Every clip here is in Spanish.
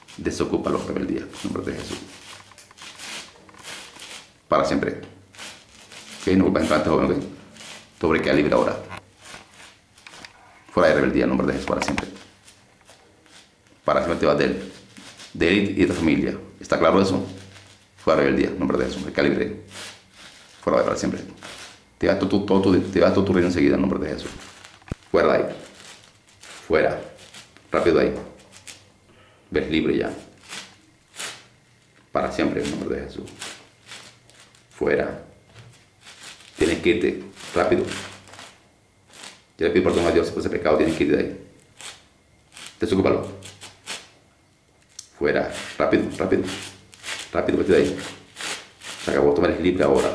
Desocúpalo, rebeldía, en el nombre de Jesús. Para siempre. Ok, no vuelvas a entrar, joven, ok. Tu hombre queda libre ahora. Fuera de rebeldía, en el nombre de Jesús, para siempre. Para siempre te vas de él y de tu familia. ¿Está claro eso? Fuera de rebeldía, en el nombre de Jesús, queda libre. Fuera de para siempre. Te vas todo tu reino enseguida, en el nombre de Jesús. Fuera de ahí. Fuera. Rápido de ahí. Ves libre ya. Para siempre, en el nombre de Jesús. Fuera. Tienes que irte. Rápido. Yo le pido perdón a Dios por ese pecado. Tienes que irte de ahí. Desocúpalo. Fuera. Rápido, rápido. Rápido, vete de ahí. Se acabó. Tú eres libre ahora.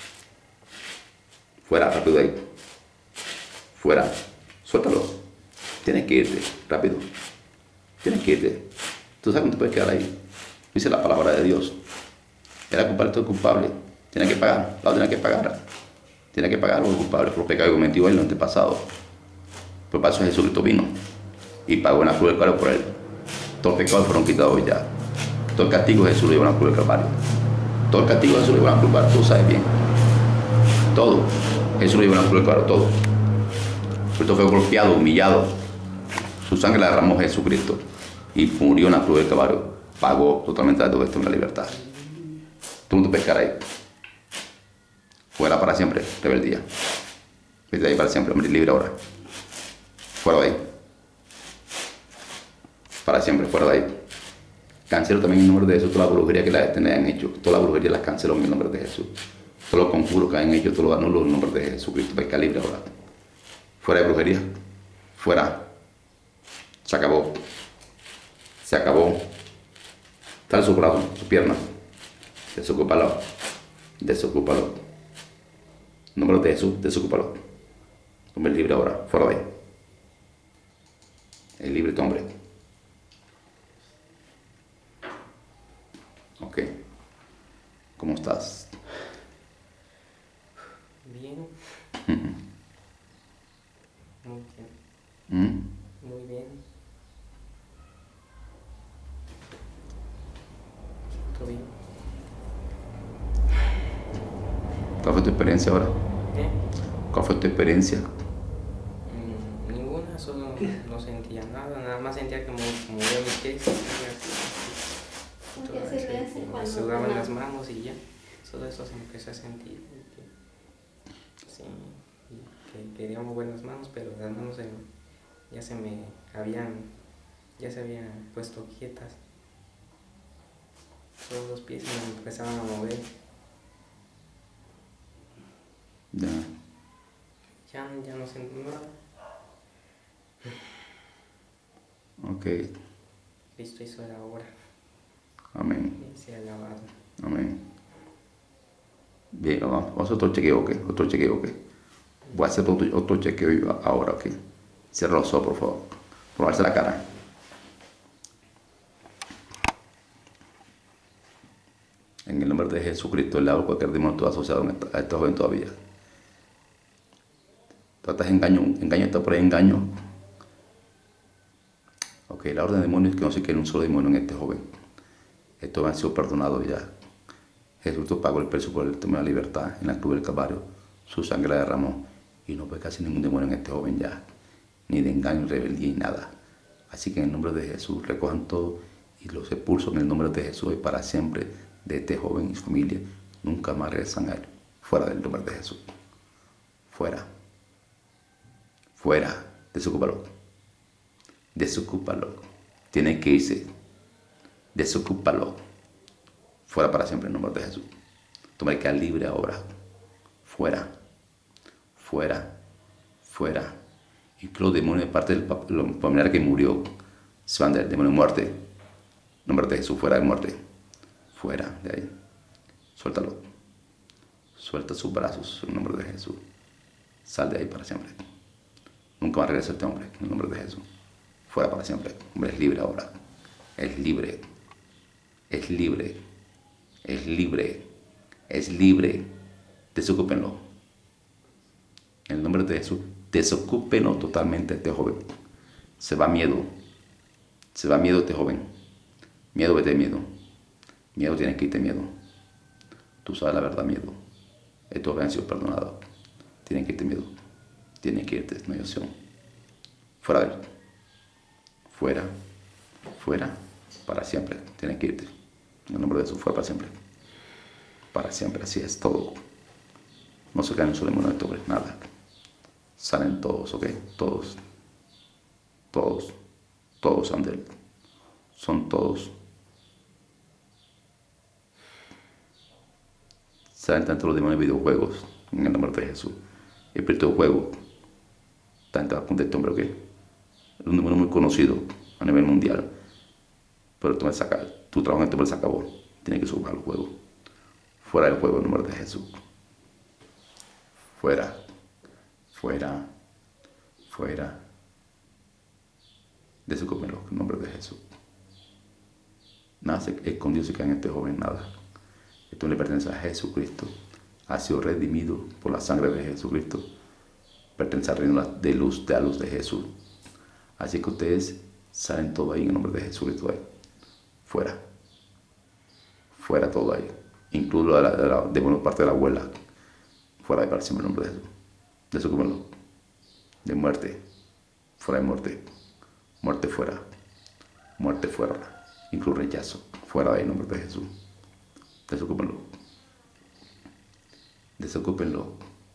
Fuera, rápido de ahí. Fuera. Suéltalo. Tienes que irte. Rápido. Tienes que irte. Tú sabes cómo te puedes quedar ahí. Dice la palabra de Dios. Era culpable, todo culpable. Tiene que pagar. La tiene que pagar. Tiene que pagar los culpables por los pecados que cometió él en el antepasado. Por paso Jesucristo vino y pagó en la cruz del Calvario por él. Todos los pecados fueron quitados ya. Todo el castigo de Jesús lo llevó en la cruz del Calvario. Todo el castigo de Jesús lo llevó en la cruz del Calvario. Tú sabes bien. Todo. Jesús lo llevó en la cruz del Calvario. Todo. Cristo fue golpeado, humillado. Su sangre la derramó Jesucristo y murió en la cruz del Calvario. Pagó totalmente la deuda de la libertad. Tú no te puedes quedar ahí. Fuera para siempre, rebeldía. Vete de ahí para siempre, hombre libre ahora. Fuera de ahí. Para siempre, fuera de ahí. Cancelo también en el nombre de Jesús toda la brujería que la hayan hecho. Toda la brujería las cancelo en el nombre de Jesús. Todos los conjuros que hayan hecho, todo lo anulo en el nombre de Jesucristo. Pesca libre ahora. Fuera de brujería. Fuera. Se acabó. Se acabó. Dale su brazo, su pierna. Desocúpalo. Desocúpalo. En nombre de Jesús, desocúpalo. Hombre libre ahora, fuera de ahí. Es libre tu hombre. Ok. ¿Cómo estás? Bien. Muy bien. Muy bien. Todo bien. ¿Cuál fue tu experiencia ahora? ¿Eh? ¿Cuál fue tu experiencia? Ninguna, solo no sentía nada, nada más sentía que movía mis pies. Me sudaban las manos y ya. Solo eso se empezó a sentir. Sí, y que quería mover las manos, pero las manos ya se habían puesto quietas. Solo los pies me empezaban a mover. Ya. Ya no siento nada. Ok. Cristo hizo la obra. Amén. Y se ha alabado. Amén. Bien, vamos a otro chequeo, ¿ok? Otro chequeo, ¿ok? Voy a hacer otro chequeo ahora, ¿ok? Cierra los ojos, por favor. Probarse la cara. En el nombre de Jesucristo, le hago cualquier demonio asociado a esta joven todavía. Tratas engaño está por ahí, engaño. Ok, la orden de demonios es que no se quede un solo demonio en este joven. Estos han sido perdonados ya. Jesucristo pagó el precio por el tema de la libertad en la cruz del Calvario. Su sangre la derramó y no puede casi ningún demonio en este joven ya. Ni de engaño, rebeldía ni nada. Así que en el nombre de Jesús recojan todo y los expulso en el nombre de Jesús y para siempre de este joven y su familia. Nunca más regresan a él. Fuera del nombre de Jesús. Fuera. Fuera. Desocúpalo. Desocúpalo. Tiene que irse. Desocúpalo. Fuera para siempre en el nombre de Jesús. Tú me quedas libre ahora. Fuera. Fuera. Fuera. Y que los demonios de parte del familiar que murió se van del demonio de muerte. En nombre de Jesús, fuera de muerte. Fuera de ahí. Suéltalo. Suelta sus brazos en nombre de Jesús. Sal de ahí para siempre. Nunca más regresa este hombre en el nombre de Jesús. Fuera para siempre. El hombre es libre ahora. Es libre. Es libre. Es libre. Es libre. Desocúpenlo. En el nombre de Jesús, desocúpenlo totalmente este joven. Se va miedo. Se va miedo este joven. Miedo, vete de miedo. Miedo, tienes que irte miedo. Tú sabes la verdad, miedo. Estos habían sido perdonados. Tienen que irte miedo. Tienes que irte, no hay opción. Fuera de él. Fuera. Fuera. Para siempre. Tienes que irte. En el nombre de Jesús, fuera para siempre. Para siempre, así es todo. No se cae un solo demonio de este hombre, nada. Salen todos, ¿ok? Todos. Todos. Todos son de él. Son todos. Salen tanto los demonios de videojuegos, en el nombre de Jesús. El espíritu de juego está en toda este hombre, ¿ok? Es un demonio muy conocido a nivel mundial. Pero tu trabajo en este hombre se acabó. Tienes que subir al juego. Fuera del juego en el nombre de Jesús. Fuera. Fuera. Fuera. Desocúpenlo en el nombre de Jesús. Nada se escondió, se cae en este joven, nada. Esto le pertenece a Jesucristo. Ha sido redimido por la sangre de Jesucristo. Pertenece al reino de luz, de la luz de Jesús. Así que ustedes salen todo ahí en el nombre de Jesucristo. Ahí. Fuera. Fuera todo ahí. Incluso de buena parte de la abuela. Fuera de para siempre en el nombre de Jesús. Desocúpenlo. De muerte. Fuera de muerte. Muerte fuera. Muerte fuera. Incluso rechazo. Fuera de ahí en el nombre de Jesús. Desocúpenlo. Desocúpenlo.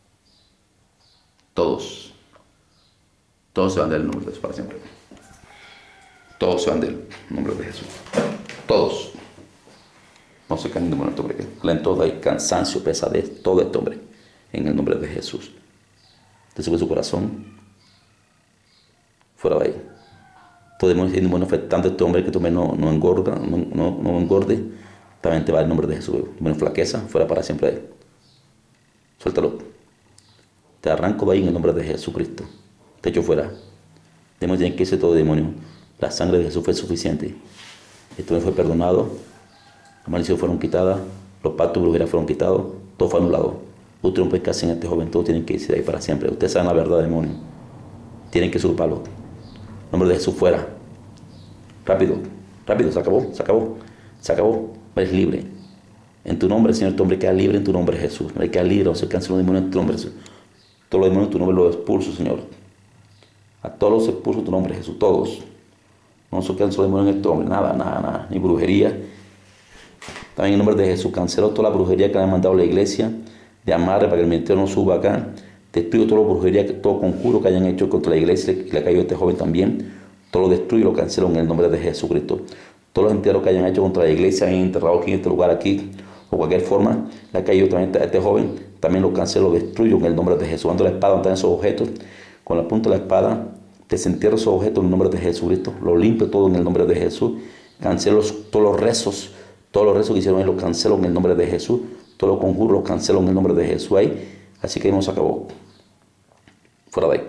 Todos. Todos se van del nombre de Jesús para siempre. Todos se van del nombre de Jesús. Todos. No se caen ningún hombre que leen todo ahí, cansancio, pesadez, todo este hombre. En el nombre de Jesús. Desocúpe su corazón. Fuera de ahí. Todo demonio afectando a este hombre que tu hombre no engorda, no engorde. También te va el nombre de Jesús. Menos flaqueza, fuera para siempre de él. Suéltalo. Te arranco de ahí en el nombre de Jesucristo. Te echo fuera. Demonio, tienen que irse todo demonio. La sangre de Jesús fue suficiente. Este hombre fue perdonado. Las maldiciones fueron quitadas. Los pactos de brujería fueron quitados. Todo fue anulado. Usted no puede quedarse en este joven. Todos tienen que irse de ahí para siempre. Ustedes saben la verdad, demonio. Tienen que usurparlo. En nombre de Jesús, fuera. Rápido. Rápido. Se acabó. Se acabó. Se acabó. Eres libre. En tu nombre, Señor, tu hombre queda libre en tu nombre, Jesús. No hay que quedar libre, o se cancelan los demonios en tu nombre, Jesús. Todos los demonios en tu nombre los expulso, Señor. A todos los expulso en tu nombre, Jesús. Todos. No se cancelan los demonios en este hombre. Nada, nada, nada. Ni brujería. También en nombre de Jesús. Cancelo toda la brujería que le han mandado a la iglesia. De amarre para que el ministerio no suba acá. Destruyo toda la brujería, todo conjuro que hayan hecho contra la iglesia y le ha caído a este joven también. Todo lo destruyo y lo cancelo en el nombre de Jesucristo. Todos los entierros que hayan hecho contra la iglesia, hayan enterrado aquí en este lugar, aquí, o cualquier forma, le ha caído también a este joven, también lo cancelo, lo destruyo en el nombre de Jesús. Ando la espada, donde están esos objetos, con la punta de la espada, desentierro esos objetos en el nombre de Jesucristo, lo limpio todo en el nombre de Jesús, cancelo todos los rezos que hicieron, los cancelo en el nombre de Jesús, todos los conjuros los cancelo en el nombre de Jesús ahí, así que no se acabó. Fuera de ahí.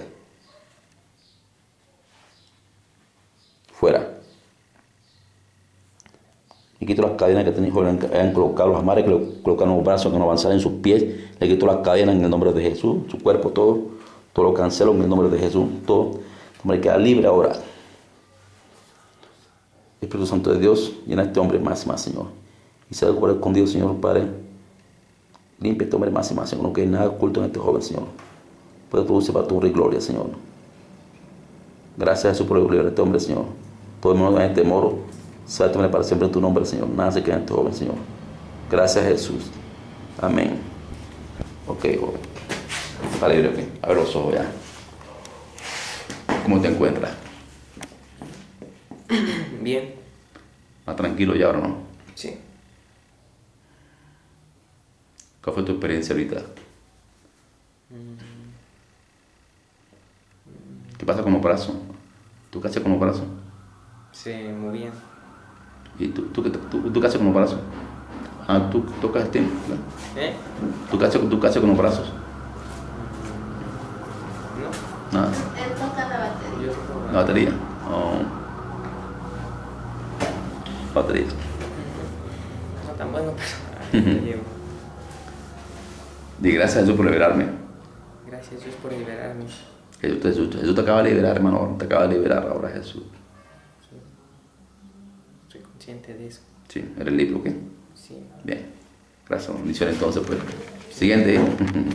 Fuera. Le quito las cadenas que han colocado, los amarres que le colocaron en los brazos, que no avanzaran en sus pies. Le quito las cadenas en el nombre de Jesús, su cuerpo, todo lo cancelo en el nombre de Jesús. Todo. El hombre queda libre ahora. Espíritu Santo de Dios, llena a este hombre más y más, Señor. Y sea algo escondido, Señor, Padre. Limpia a este hombre más y más, Señor. No quede nada oculto en este joven, Señor. Puede producir para tu honra y gloria, Señor. Gracias a Jesús por liberar a este hombre, Señor. Todo el mundo en este temor. Sáltame para siempre en tu nombre, Señor. Nada se queda en este joven, Señor. Gracias, Jesús. Amén. Ok, joven. Está libre, ok. Abre los ojos ya. ¿Cómo te encuentras? Bien. ¿Más tranquilo ya ahora, no? Sí. ¿Cuál fue tu experiencia ahorita? ¿Qué pasa con los brazos? ¿Tú qué haces con los brazos? Se movían. ¿Y tú qué haces con los brazos? Ah, tú tocas el timbre, claro. ¿Tú qué haces con los brazos? No. Nada. Él toca la batería. Yo toco La batería. Oh. Batería. No tan bueno, pero lo llevo. Di gracias a Jesús por liberarme. Gracias, Dios, por liberarme. Jesús te acaba de liberar, hermano. Te acaba de liberar ahora, Jesús. Estoy consciente de eso. Sí, eres libre, ¿ok? Sí. Bien. Gracias. Bendiciones entonces, pues. Siguiente.